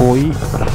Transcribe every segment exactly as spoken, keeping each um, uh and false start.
遠い。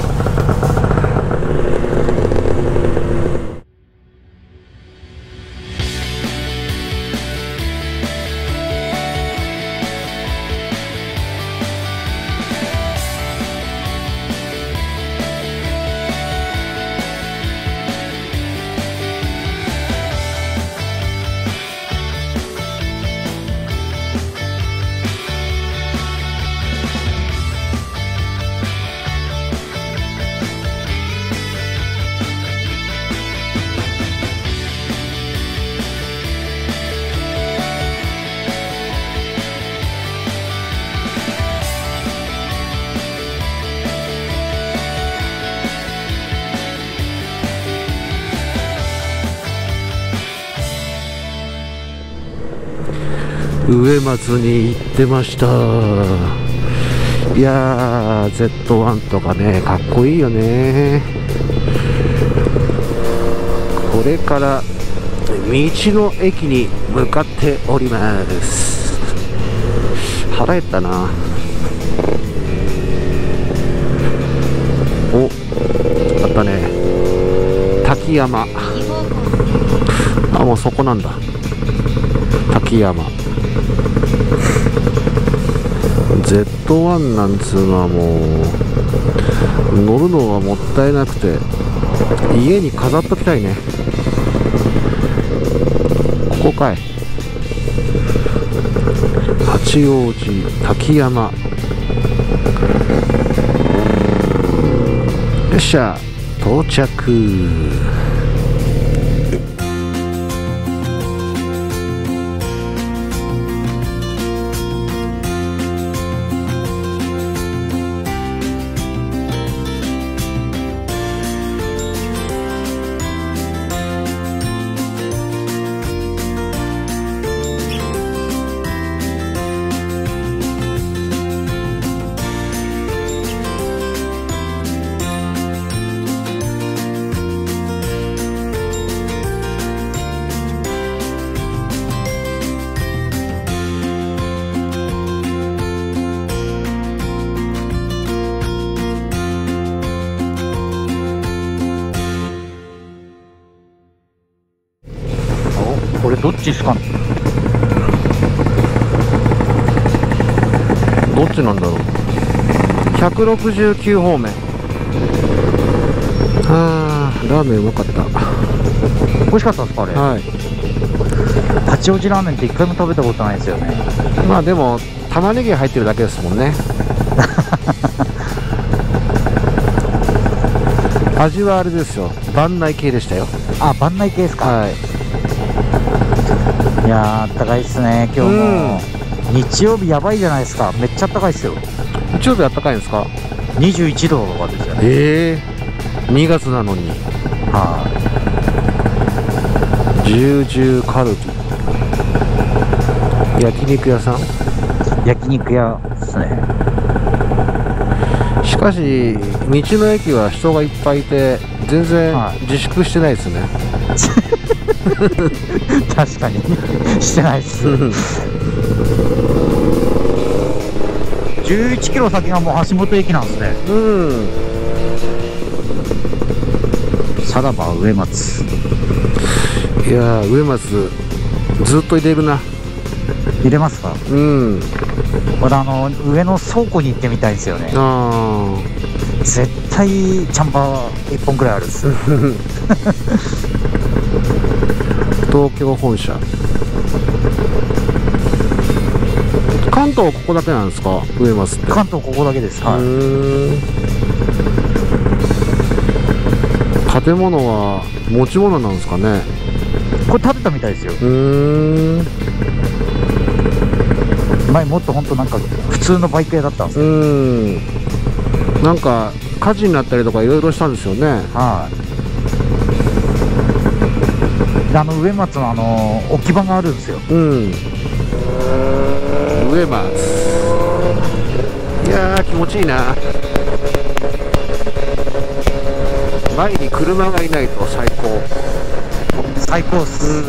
上松に行ってました。いやー ゼットワン とかね、かっこいいよね。これから道の駅に向かっております。腹減ったな。お、あったね、滝山。あ、もうそこなんだ、滝山。ゼットワン なんつうのはもう乗るのはもったいなくて家に飾っときたいね。ここかい、八王子滝山。よっしゃ、到着。 これどっちですかね。 どっちなんだろう。ひゃくろくじゅうきゅう方面。あー、ラーメンうまかった。 美味しかったですかあれ。 はい。 八王子ラーメンって一回も食べたことないですよね。 まあでも玉ねぎが入ってるだけですもんね。味はあれですよ、番内系でしたよ。 あ、番内系ですか。 はい。 いやー、あったかいっすね今日も。日曜日やばいじゃないですか。めっちゃあったかいっすよ。 日曜日あったかいんですか。 にじゅういちどとかですよね。 ええー、にがつなのに。 はい、 じゅうじゅうカルビ。焼肉屋さん。 焼肉屋ですね。 しかし道の駅は人がいっぱいいて全然自粛してないですね。 確かにしてないっす。じゅういちキロ先がもう橋本駅なんですね。 うん。 さらば上松。 いやー、上松ずっと入れるな。 入れますか。 うん。 まだあの上の倉庫に行ってみたいですよね。 ああ、 絶対チャンバーいっぽんくらいあるっす。 東京本社。関東ここだけなんですか、上松って。 関東ここだけです。はい。 建物は持ち物なんですかね。 これ建てたみたいですよ。 うーん。 前もっと本当なんか普通のバイク屋だったんですよ。 うん。なんか火事になったりとかいろいろしたんですよね。 はい。であの上松のあの置き場があるんですよ。 うん。上松。いやー、気持ちいいな。前に車がいないと最高。 最高っす。 うん。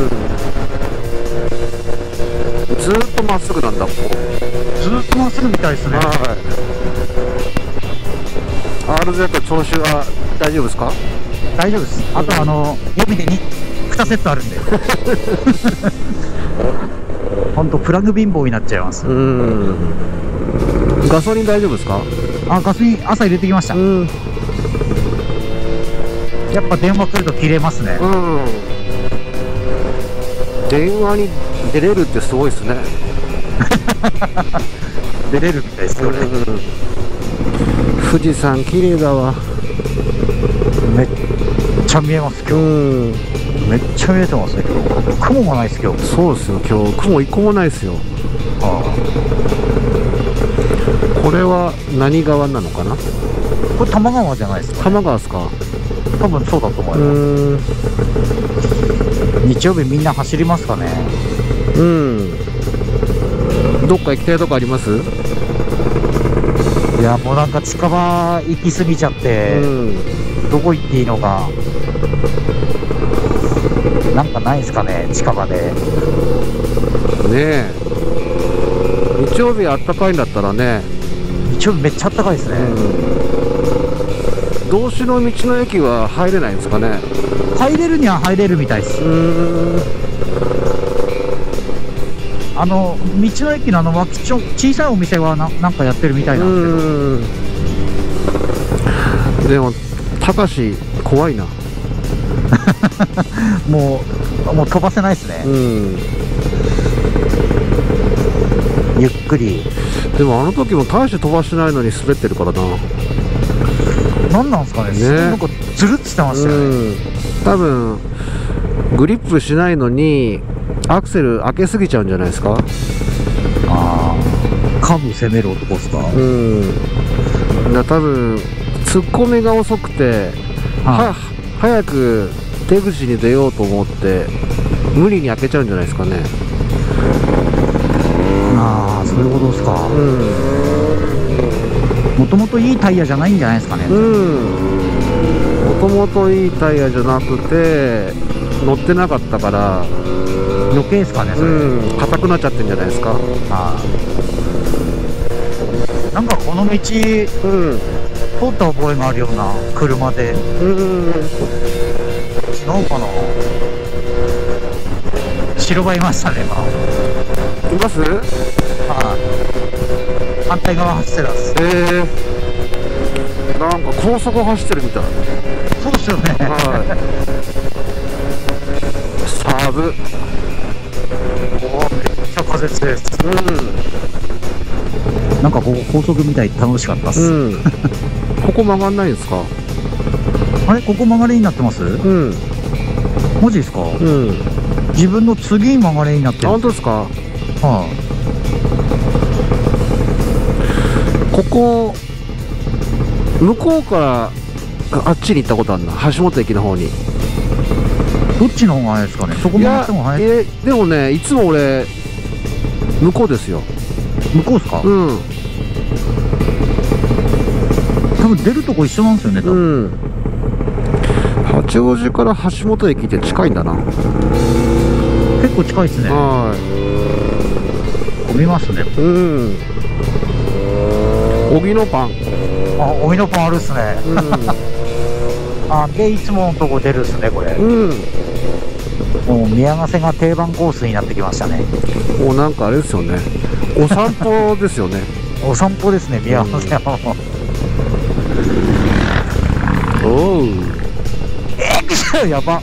ずーっとまっすぐなんだ、ここ。 ずーっとまっすぐみたいですね。 はい。 アールゼット 調子は大丈夫ですか？ 大丈夫です。あとあの予備でににセットあるんでほんとプラグ貧乏になっちゃいます。 うん。ガソリン大丈夫ですか？ あ、ガソリン朝入れてきました。 うん。 やっぱ電話来ると切れますね。 うん。電話に出れるってすごいですね出れるみたいですよね。 うん、富士山綺麗だわ。 めっちゃ見えます今日。うん、めっちゃ見えてますね今日。雲もないです今日。そうですよ、今日雲一個もないですよ。ああ、これは何川なのかな？これ多摩川じゃないですか、ね、多摩川ですか？多分そうだと思います。日曜日みんな走りますかね？うん。どっか行きたいとこあります？いやもうなんか近場行き過ぎちゃって、うん、どこ行っていいのかなんかないですかね、近場で。ねえ、日曜日あったかいんだったらね。日曜日めっちゃあったかいですね。うん、道志の道の駅は入れないんですかね？入れるには入れるみたいです。うーん、あの道の駅のあの脇ちょ小さいお店はななんかやってるみたいなんですけど。でも高し怖いなもうもう飛ばせないですね。うん、ゆっくり。でもあの時も大して飛ばしてないのに滑ってるからな。何なんですかね、ね、なんかつるっしてましたよね。うん、多分グリップしないのにアクセル開けすぎちゃうんじゃないですか。ああ、カブ攻める男ですか。うん、だ多分突っ込みが遅くて、はは早く出口に出ようと思って無理に開けちゃうんじゃないですかね。ああ、そういうことですか。うん、もともといいタイヤじゃないんじゃないですかね。うん、もともといいタイヤじゃなくて乗ってなかったから余計ですかねそれ。うん、硬くなっちゃってるんじゃないですか。ああ、なんかこの道、うん、通った覚えがあるような車で。うん、違うかな。白バイいましたね今。います？はい、反対側走ってます。へえー、なんか高速走ってるみたい。そうですよね。はい、サーブ。おお、めっちゃ風強いです。うん、なんかここ高速みたいで楽しかったっす。うん、ここ曲がんないんですか？あれ、ここ曲がりになってます？うん、マジですか？うん、自分の次曲がりになってる。本当ですか？はい、ここ向こうからあっちに行ったことあるな、橋本駅の方に。どっちの方が早いですかね？そこ曲がっても早い。えー、でもね、いつも俺向こうですよ。向こうですか？うん、多分出るとこ一緒なんですよね多分。うん、八王子から橋本駅って近いんだな。結構近いですね。はい、混みますね。うん、荻野パン。あ、荻野パンあるっすね。うん、あ、でいつものとこ出るっすねこれ。うん、もう宮ヶ瀬が定番コースになってきましたね。もうなんかあれですよね、お散歩ですよねお散歩ですね宮ヶ瀬は。うん、おう、えー、くしゃ、やば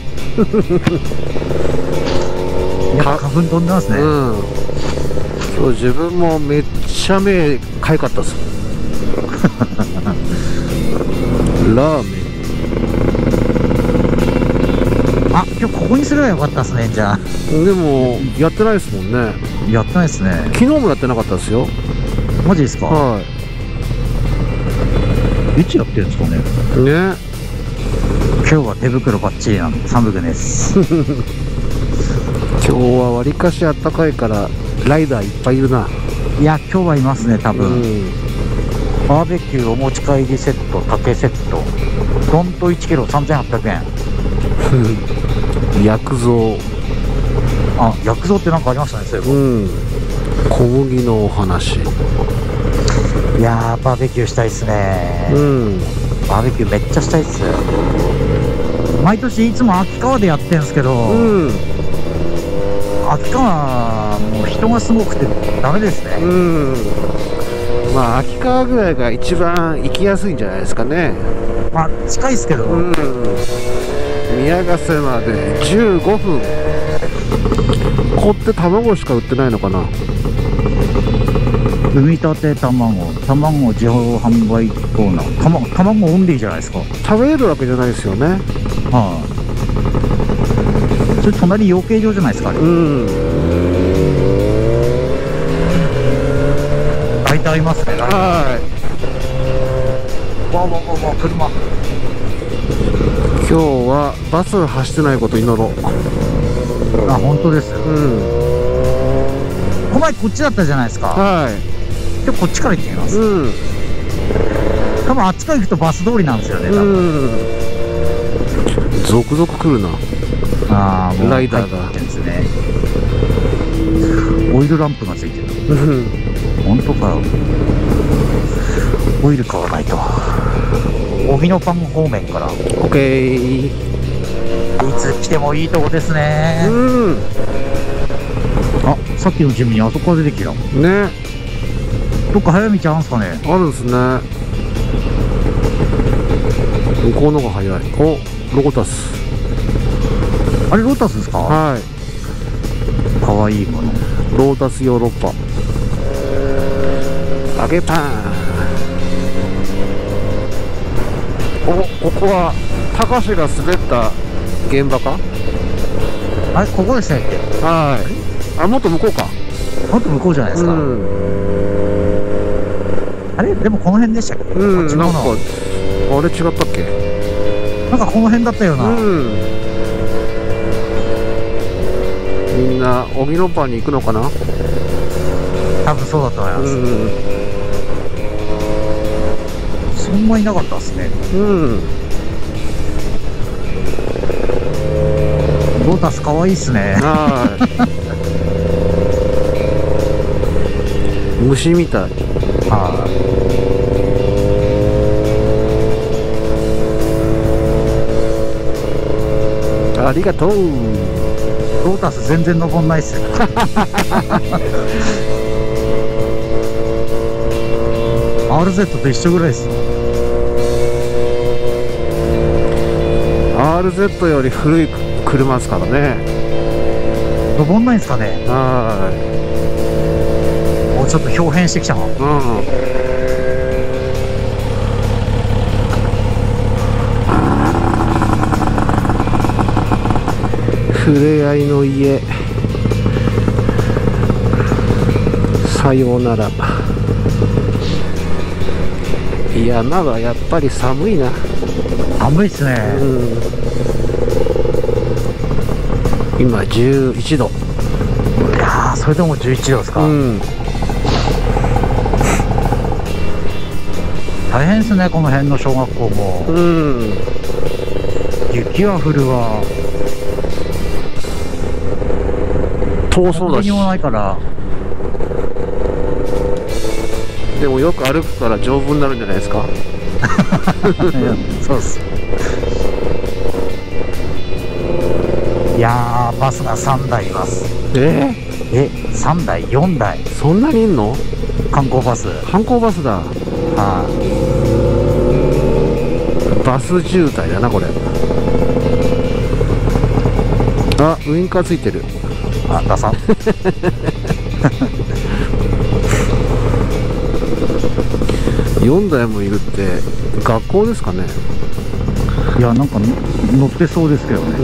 やっぱ花粉飛んでますね。うん、今日自分もめっちゃ目かゆかったっすラーメン。あ、今日ここにすればよかったっすね。じゃあでもやってないですもんね。やってないですね。昨日もやってなかったですよ。マジですか？はい。いつやってるんですかね。ね、今日は手袋バッチリなの寒くです。今日はわりかしあったかいからライダーいっぱいいるな。いや今日はいますね多分。うん、バーベキューお持ち帰りセット、竹セット、どんといちキロさんぜんはっぴゃくえん。薬蔵。あ、薬蔵ってなんかありましたねそういえば。うん、小麦のお話。いやーバーベキューしたいっすね。うん、 バーベキューめっちゃしたいっす。毎年いつも秋川でやってんすけど、 うん、 秋川もう人がすごくてダメですね。 うん、まあ秋川ぐらいが一番行きやすいんじゃないですかね。 まあ近いっすけど、 うん、宮ヶ瀬までじゅうごふん。こって卵しか売ってないのかな。 産みたて卵、卵自動販売コーナー、卵、卵オンリーじゃないですか。 食べれるわけじゃないですよね。 はい、それ隣養鶏場じゃないですか、あれ。 うん。 大体ありますね。 はい。 わわわわ、車。 今日はバス走ってないこと祈ろう。 あ、本当です。 うん。 この前こっちだったじゃないですか。 はい。 今日こっちから行ってみます。 うん。 多分あっちから行くとバス通りなんですよね。多分。 うん。続々来るな。 ああ、もうライダーが。 入ってんですね。オイルランプがついてる。 うん。 本当かよ。オイル買わないと。荻野パン方面から。 オッケー。 いつ来てもいいとこですね。 うん。 あ、さっきのジムにあそこが出てきた。 ね。 どっか早道あるんすかね。 あるんですね。向こうのが早い。お、ロータス。 あれロータスですか。 はい。 かわいいもの。 ロータスヨーロッパ。揚げパン。お、ここは高志が滑った現場か。 あれここでしたっけ。 はい。あ、もっと向こうか。 もっと向こうじゃないですか。 うん、 あれでもこの辺でしたっけ。 うん、 違うな。 なんかあれ違ったっけ。 なんかこの辺だったよな。 うん。みんな荻野パンに行くのかな。 多分そうだと思います。 うん。 そんないなかったですね。 うん。 ロータス可愛いっすね。 はい。虫みたい。 はい。 ありがとう。 ロータス全然登んないっすよ。アールゼット と一緒ぐらいっす。 アールゼット より古い車ですからね。 登んないんですかね。 はもうちょっと表変してきたの。 い。うん。ふれあいの家。さようなら。山はやっぱり寒いな。 寒いっすね。 うん、今じゅういちど。 いやー、それでもじゅういちどですか。 うん、 大変ですね、この辺の小学校も。 うん、 雪は降るわ。 遠そうだし。 何もないから。 でもよく歩くから丈夫になるんじゃないですか。 いやそうっす。いやー、バスがさんだいいます。 ええ、さんだいよんだいー、そんなにいんの。 観光バス。 観光バスだ。 はバス渋滞だなこれ。あ、ウインカーついてる。 あ、ダサ。 よんだいもいるって学校ですかね。 いや、なんか乗ってそうですけどね。 うん、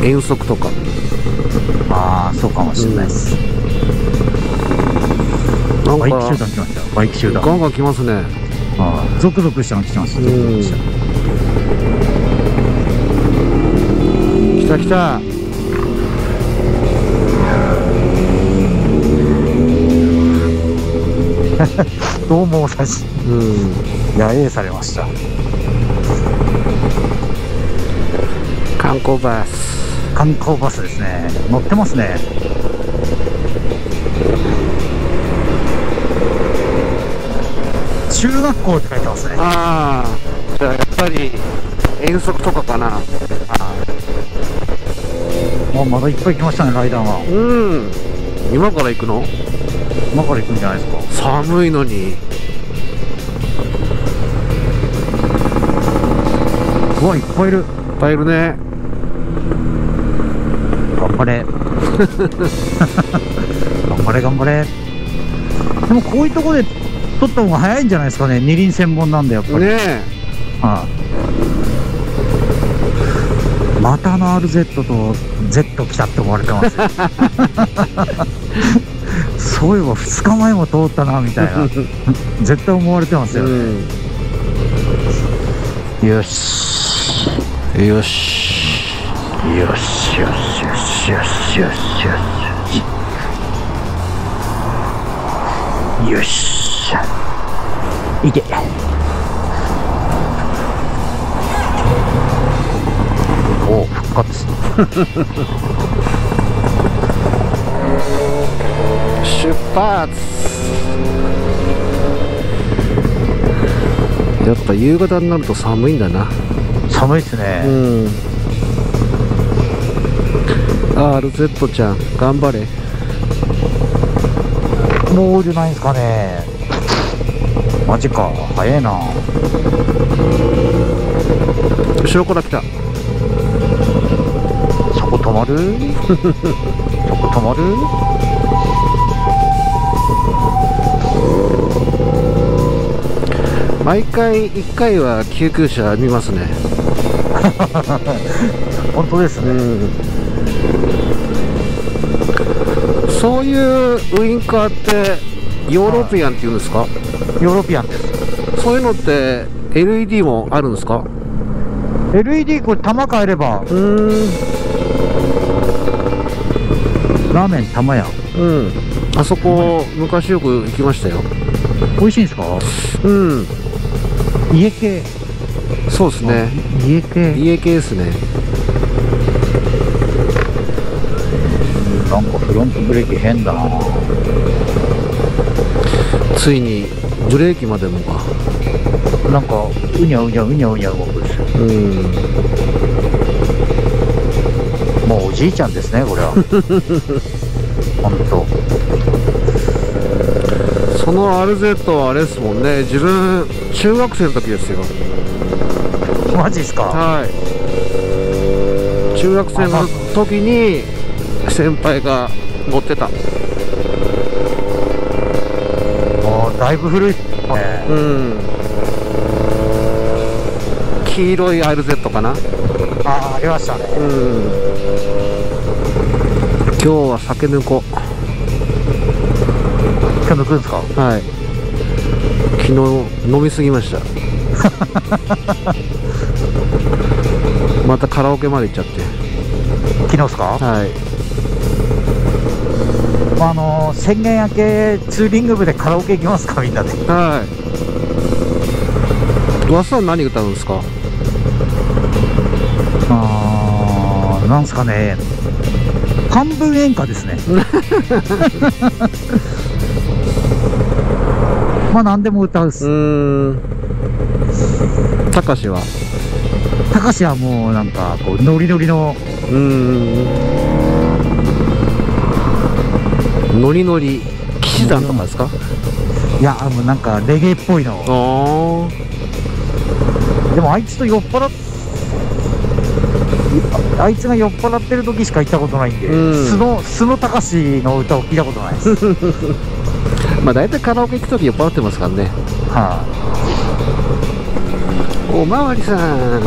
遠足とか。 ああ、そうかもしれないです。 なんかバイク集団来ました。バイク集団。 ガンガン来ますね。 ああ、ゾクゾクしたの来てました。ゾクゾクした。 来た来た。 どうもおさし。 うん。 野営されました。 観光バス。 観光バスですね。乗ってますね。中学光って書いてますね。 ああ、じゃあやっぱり遠足とかかな。ああ、まだいっぱい来ましたね、ライダーが。 うん、今から行くの？ 今から行くんじゃないですか。 寒いのに。 うわ、いっぱいいる。いっぱいいるね。 頑張れ。頑張れ頑張れ。でもこういうとこで撮った方が早いんじゃないですかね。二輪専門なんでやっぱり。ねえ。はあ、またあの アールゼット と Z 来たって思われてますよ。そういえばふつかまえも通ったなみたいな。絶対思われてますよね。うん、よし。 よし。 よしよしよしよしよしよし。よし。いけ。おお、復活。 出発。やっぱ夕方になると寒いんだな。 寒いっすね。うん。 アールゼット ちゃん頑張れ。 もうじゃないんすかね。マジか、早いな。 後ろから来た。 そこ止まる？そこ止まる？ 毎回いっかいは救急車見ますね。 本当ですね。うん、 そういうウインカーってヨーロピアンって言うんですか？ ヨーロピアンです。 そういうのって エルイーディー もあるんですか？ エルイーディー これ玉変えれば。うーん。ラーメン玉屋。 うん。あそこ、うん、昔よく行きましたよ。 美味しいんですか？ うん。 家系。 そうですね。 家系。 家系ですね。 なんかフロントブレーキ変だな。 ついにブレーキまでもか。 なんかうにゃうにゃうにゃうにゃ動くんですよ。うん。もうおじいちゃんですねこれは。本当。 その アールゼット はあれですもんね。自分中学生の時ですよ。 マジっすか？ はい。中学生の時に先輩が乗ってた。 あ、だいぶ古いっすね。うん。 黄色い アールゼット かな。 ああ、ありましたね。うん。 今日は酒抜こう。 今日抜くんですか？ はい。昨日飲みすぎました。またカラオケまで行っちゃって。 昨日ですか？ はい。 まあ、あのー、宣言明けツーリング部でカラオケ行きますかみんなで。 はい。わっさん何歌うんですか？ あー、なんすかね。半分演歌ですね。まあ何でも歌うっす。うーん。 たかしはたかしはもうなんかこうノリノリの。うーん。ノリノリ騎士団とかですか？ いや、もうなんかレゲエっぽいの。ああ。でもあいつと酔っ払っあいつが酔っ払ってる時しか行ったことないんで、素の素のたかしの歌を聞いたことないです。 まあ大体カラオケ行く時酔っ払ってますからね。はあ。おまわりさん。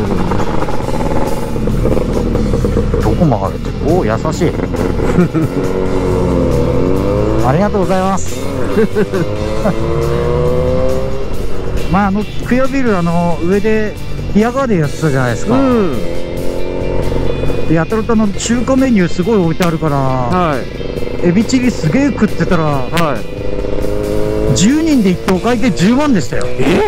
どこ曲がるって？おお、優しい。ありがとうございます。まああのクヤビル、あの上でビアガーデンやってたじゃないですか。うん、でやたらとの中華メニューすごい置いてあるから、はい、エビチリすげえ食ってたら、はい、じゅうにんで行ってお会計じゅうまんでしたよ。え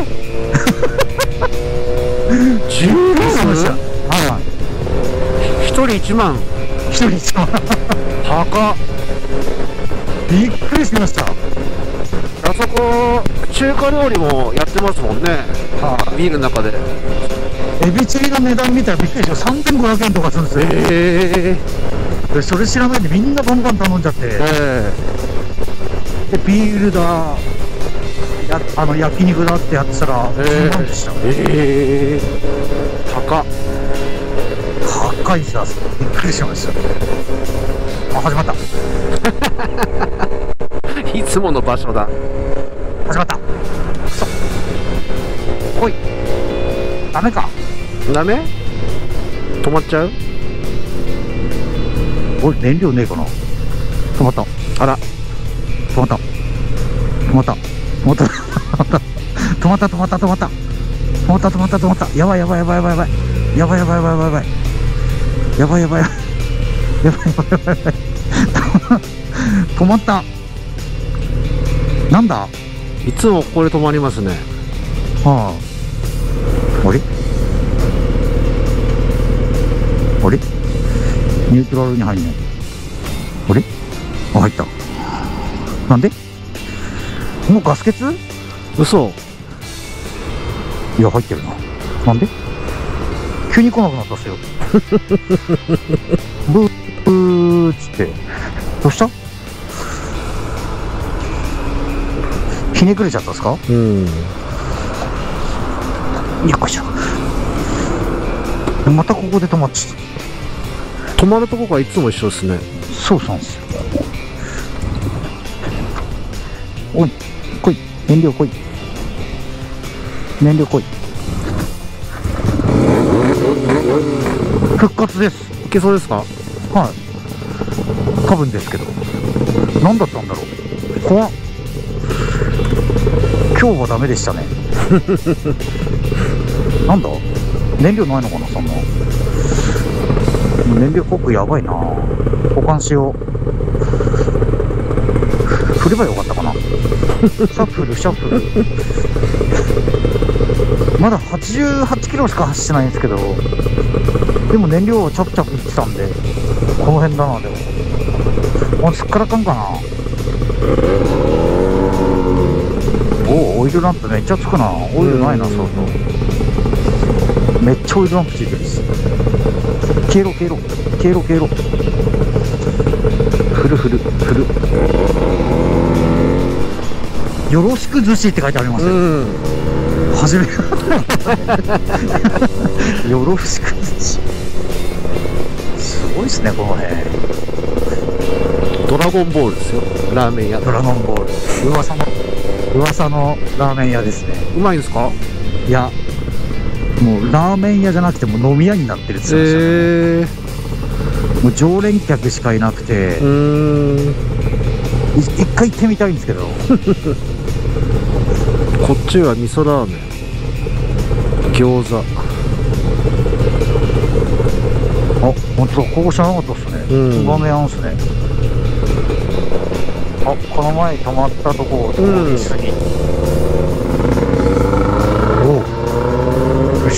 じゅうまんしました。 はい、 ひとりいちまん。 ひとりいちまん。 高っ。 びっくりしました。 あそここ中華料理もやってますもんね、 はビールの中で。 エビチリの値段見たらびっくりした。さんぜんごひゃくえんとかするんですよ。 ええでそれ知らないでみんなバンバン頼んじゃって、 ー、えでビールだやあの焼肉だってやってたらー、 じゅうまんでした。 えー、高っ。 高いさ、びっくりしました。あ、始まったいつもの場所だ。 始まった。くそ来い。ダメか。 ダメ？止まっちゃう？ おい、燃料ねえかな。止まった。 あら、 止まった。止まった。止まった。止まった。止まった。止まった。止まった。止まった。止まった。やばいやばいやばいやばいやばい。やばいやばいやばいやばい。やばいやばいやばい。やばいやばいやばいやばい。止まった。なんだ？ いつもここで止まりますね。 はあ。あれ？あれ？ニュートラルに入んない。あれ？あ、入った。なんで？もうガス欠？ 嘘。 いや、入ってるな。なんで？急に来なくなったっすよ。ブー、ブーっつって。どうした？ひねくれちゃったんですか？ うん。 よっこいしょ。またここで止まっちゃった。 止まるとこがいつも一緒ですね。 そうなんですよ。おい、来い。燃料来い。燃料来い。復活です。 いけそうですか？ はい。多分ですけど。何だったんだろう。怖っ。今日はダメでしたね。なんだ？燃料ないのかな、そんな。燃料コックやばいな。保管しよう。振ればよかったかな。シャッフル、シャッフル。まだはちじゅうはちキロしか走ってないんですけど、でも燃料はチャプチャプいってたんで、この辺だな、でも。もうすっからかんかな。おお、オイルランプめっちゃつくな。オイルないな、そうそう。めっちゃオイルランプついてるっす。消えろ、消えろ、消えろ、消えろ。ふるふる、ふる。よろしく寿司って書いてありますよ。うん。はじめ。よろしく寿司。すごいっすね、この辺。 ドラゴンボールですよ、ラーメン屋。 ドラゴンボール。噂の。噂のラーメン屋ですね。 うまいんですか？ いや、もうラーメン屋じゃなくても飲み屋になってるって言ってましたね。えー、もう常連客しかいなくて、うーん、一回行ってみたいんですけど。 こっちは味噌ラーメン、餃子。 あ、本当だ、ここ知らなかったっすね。ラーメン屋なんすね。あ、この前泊まったとこ通り過ぎ。おお、びっくりした。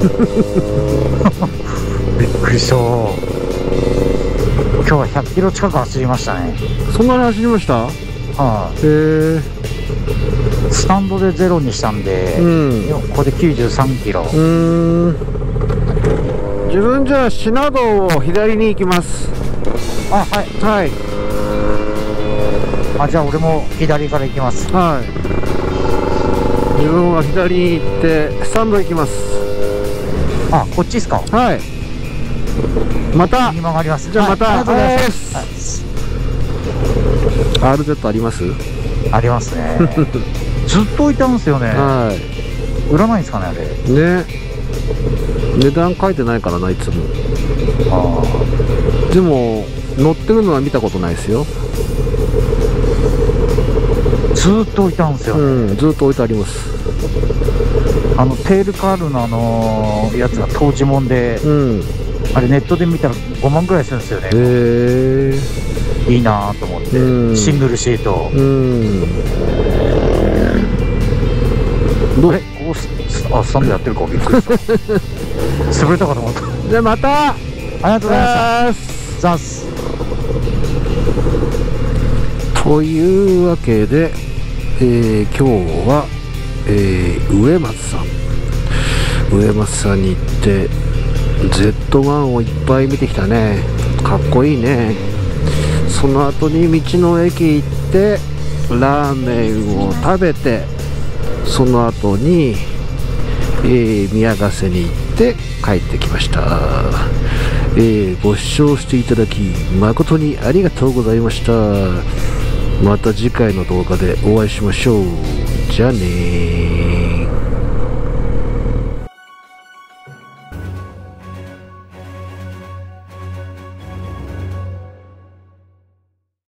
びっくりした。今日はひゃっキロ近く走りましたね。 そんなに走りました？はい、へえ。 スタンドでゼロにしたんで、うん、ここできゅうじゅうさんキロ。うーん、 自分じゃあ品道を左に行きます。 あ、はいはい。あ、じゃあ俺も左から行きます。 はい。自分は左に行ってスタンド行きます。 あ、こっちですか？ はい。また右曲がります。 じゃあまた、はい、ありがとうございます。はい、アールゼット あります？ ありますね。ずっと置いてあるんですよね。はい。売らないんですかね、あれ。 ね。値段書いてないからな、いつも。ああ。でも乗ってるのは見たことないですよ。 ずーっと置いてあるんですよね。うん、 ずーっと置いてあります。 あのテールカールのあのー、やつが当時もんで、うん、あれネットで見たらごまんぐらいするんですよね。へえ。いいなぁと思って、うん、シングルシート。うん。どれ？ここスあスタンドやってるかびっくりした。潰れたかと思った。 じゃあまた。 ありがとうございました。ザス。 というわけでえー、今日は、えー、上松さん上松さんに行って ゼットワン をいっぱい見てきたね。かっこいいね。その後に道の駅行ってラーメンを食べて、その後に、えー、宮ヶ瀬に行って帰ってきました。えー、ご視聴していただき誠にありがとうございました。また次回の動画でお会いしましょう。じゃあねー。